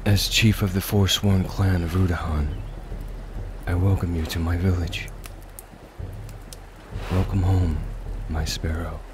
As chief of the Forsworn clan of Rudahan, I welcome you to my village. Welcome home, my sparrow.